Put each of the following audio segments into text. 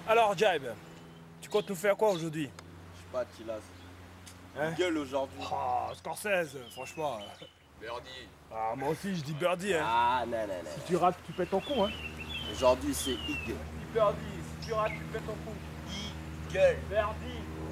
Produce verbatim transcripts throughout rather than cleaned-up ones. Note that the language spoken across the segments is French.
Alors, Jibe, tu comptes nous faire quoi aujourd'hui? Je sais pas, Tilas. Hein? Gueule aujourd'hui. Oh, Scorsese, franchement. Birdie. Ah, moi aussi, je dis birdie, hein. Ah, non, non, non. Si tu rates, tu pètes ton con, hein. Aujourd'hui, c'est Eagle. Birdie, si tu rates, tu pètes ton con. Eagle. Birdie.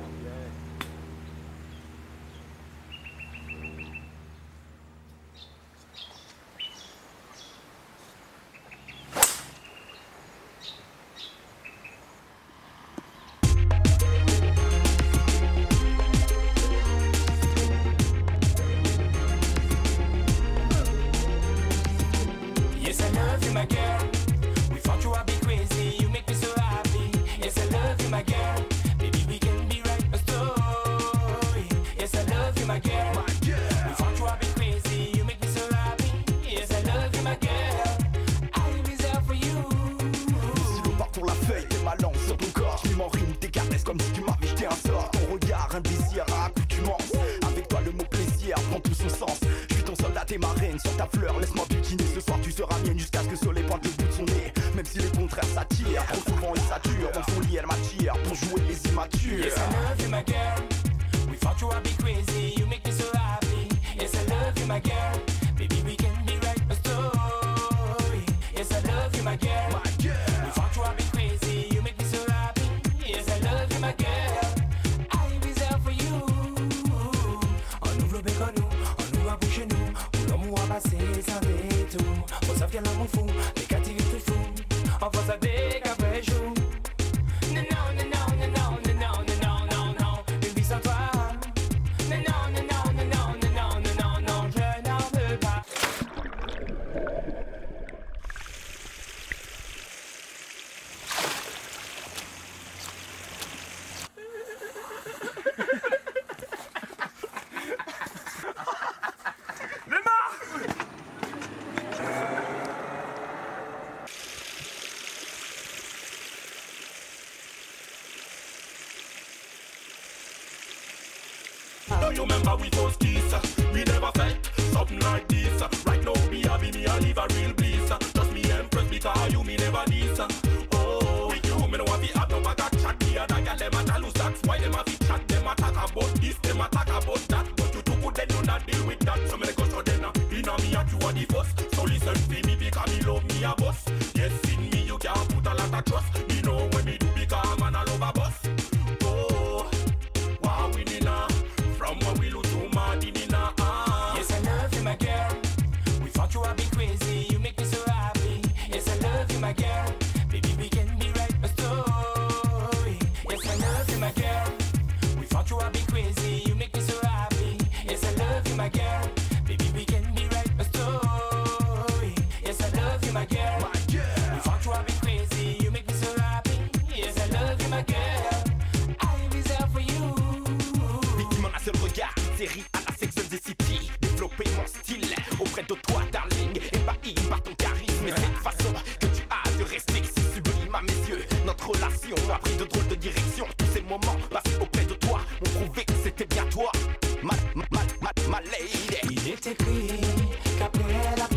Yes, I love you, my girl. Without you, I'd be crazy. You make me so happy. Yes, I love you, my girl. Baby, we can be right a story. Yes, I love you, my girl. Without you, I'd be crazy. You make me so happy. Yes, I love you, my girl. I'll be there for you. Si l'on part pour la feuille, t'es ma langue sur ton corps. Je m'en rime tes caresses comme si tu m'avais jeté un sort. Ton regard, un désir à accoutumance. Avec toi, le mot plaisir prend tout son sens. Je suis ton soldat, t'es ma reine sur ta fleur. Laisse-moi bikini. Ce soir, tu seras mienne jusqu'à ce que le soleil pointe le bout de son nez. Même si les contraires s'attirent, trop souvent ils saturent. Dans son lit, elle m'attire pour jouer les immatures. Yes, I love you, my girl. Without you, I'd be crazy. You make me so happy. Yes, I love you, my girl. Baby, we can be right a story. Yes, I love you, my girl. Without you, I'd be crazy. You make me so happy. Yes, I love you, my girl. I'll be there for you. On ouvre le bécon, on ouvre à boucher nous. On l'amour à passer sans détour. Faut savoir qu'elle l'amour fou, les cattiver tout fou. On va s'ader qu'après jour. Non, non, non, non, non, non, non, non, non, non, non, une vie sans toi. Non, non, non, non, non, non, non, non, non, non, je n'en veux pas. Now you remember we first kiss. We never felt something like this. Right now me happy, me a live a real bliss. Just me impressed because you me never this. Oh, with you me no want to have no bag of chat. Me other girl them a tell us that's why them a fit chat. Them a talk about this, them a talk about that. But you too good then you not deal with that. So me go show them now. Inna me at you are the first. So listen to me because me love me a boss. Yes, in me you can't put a lot of trust. Me know when me do because man I love a boss. Oh, wow we need now. From what we lose to Madinina. Yes, I love you, my girl. Without you, I'd be crazy. You make me so happy. Yes, I love you, my girl. Baby, we can be right a story. Yes, I love you, my girl. Without you, I'd be crazy. You make me so happy. Yes, I love you, my girl. Baby, we can be right a story. Yes, I love you, my girl. Without you, I'd be crazy. You make me so happy. Yes, I love you, my girl. I'll be there for you. Victime en un seul regard, une série à la Sex and the City. Développer mon style auprès de toi, darling. Ébahi par ton charisme et cette façon que tu as de rester si sublime à mes yeux. Notre relation a pris de drôles de direction. Tous ces moments passés auprès de toi ont prouvé que c'était bien toi, ma, ma, ma, ma lady. Il est écrit qu'après la